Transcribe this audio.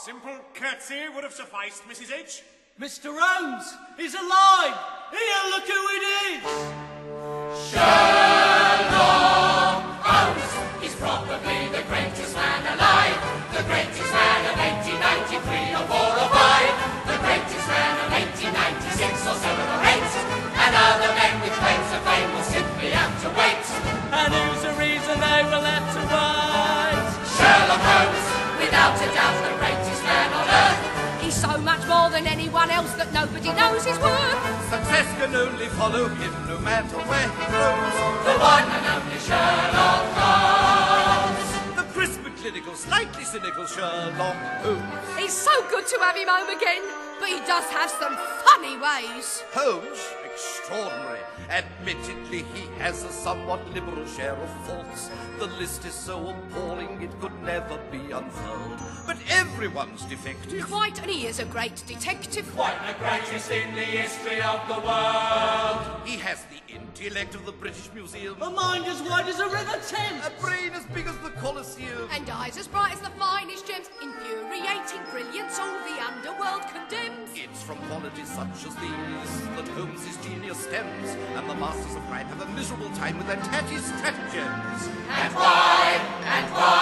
simple curtsy would have sufficed, Mrs. H. Mr. Holmes, he's alive! Here, look who it is! Sherlock Holmes, he's probably the greatest man alive. The greatest man of 1893 or 4 or 5. The greatest man of 1896 or 7 or 8. And other men with claims of fame will simply have to wait. And who's the reason they will have to wait? Sherlock Holmes, without a doubt the greatest man on earth. He's so much more than anyone else that nobody knows his worth. Success can only follow him no matter where he goes. The one and only Sherlock Holmes. The crisp and clinical, slightly cynical Sherlock Holmes. He's so good to have him home again, but he does have some funny ways. Holmes? Extraordinary. Admittedly, he has a somewhat liberal share of faults. The list is so appalling it could never be unfurled. But everyone's defective. Quite, and he is a great detective. Quite the greatest in the history of the world. He has the intellect of the British Museum. A mind as wide as a river Thames. A brain as big as the Colosseum. And eyes as bright as the finest gems. Infuriating brilliance all the underworld condemns. It's from qualities such as these that Holmes's genius stems, and the masters of crime have a miserable time with their tatty stratagems. And why?